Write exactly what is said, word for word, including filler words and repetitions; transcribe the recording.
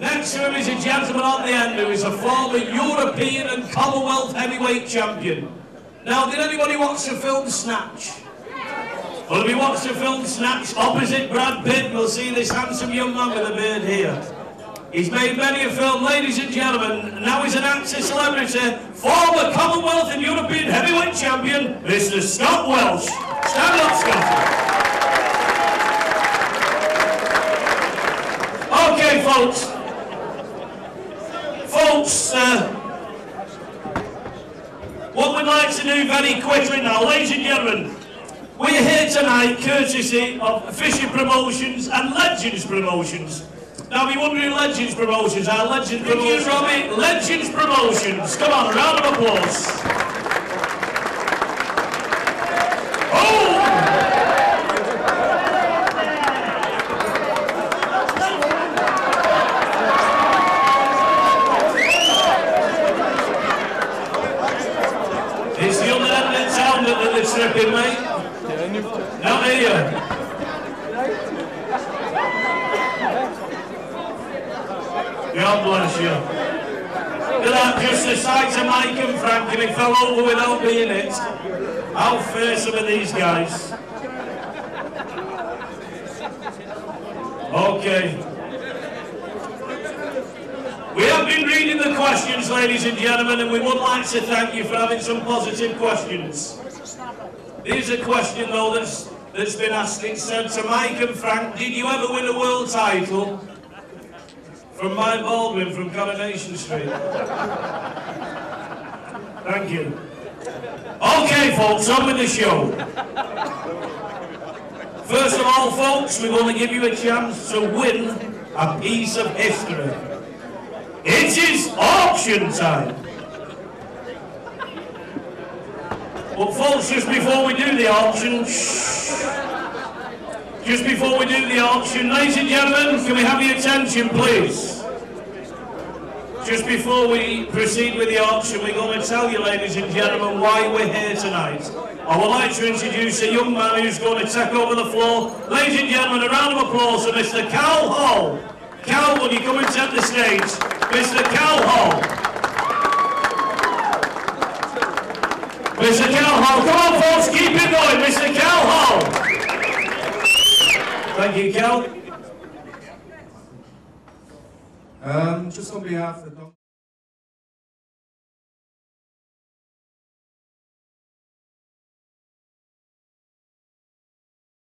Next to him is a gentleman on the end who is a former European and Commonwealth heavyweight champion. Now, did anybody watch the film Snatch? Well, if you watch the film Snatch, opposite Brad Pitt, we'll see this handsome young man with a beard here. He's made many a film, ladies and gentlemen. Now he's an actor celebrity, former Commonwealth and European heavyweight champion, Mister Scott Welsh. Stand up, Scott. Okay, folks. Folks, uh, what we'd like to do very quickly now, ladies and gentlemen, we're here tonight courtesy of Fishing Promotions and Legends Promotions. Now, if you wonder who Legends Promotions are, Legends Promotions, Robbie, Legends Promotions. Come on, a round of applause. Oh! It's the other end of town that they're tripping, mate. Not here. God bless you. Look at that, just the size of Mike and Frank, and he fell over without being hit. How fearsome are these guys? Okay. We have been reading the questions, ladies and gentlemen, and we would like to thank you for having some positive questions. Here's a question, though, that's, that's been asked. It said to Mike and Frank, did you ever win a world title? From my Baldwin from Coronation Street. Thank you. Okay, folks, on with the show. First of all, folks, we want to give you a chance to win a piece of history. It is auction time. But folks, just before we do the auction, shh, just before we do the auction, ladies and gentlemen, can we have your attention, please? Just before we proceed with the auction, we're going to tell you, ladies and gentlemen, why we're here tonight. I would like to introduce a young man who's going to take over the floor. Ladies and gentlemen, a round of applause for Mister Cal Hall. Cal, will you come and take the stage? Mister Cal Hall. Mister Cal Hall, come on folks, keep it going, Mister Cal Hall. Thank you, Cal. Um, just on behalf of the